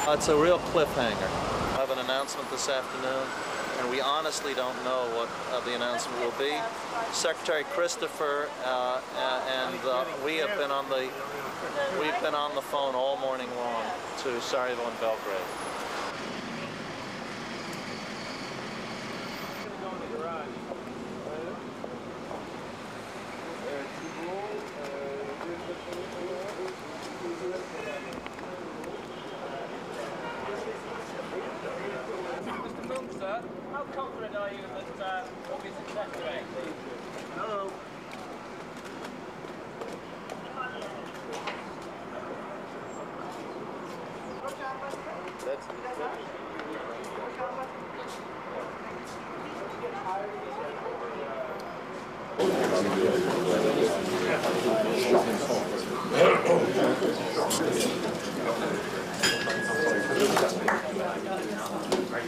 It's a real cliffhanger. I have an announcement this afternoon, and we honestly don't know what the announcement will be. Secretary Christopher and we've been on the phone all morning long to Sarajevo and Belgrade. How confident are you that we'll be successful? Hello. That's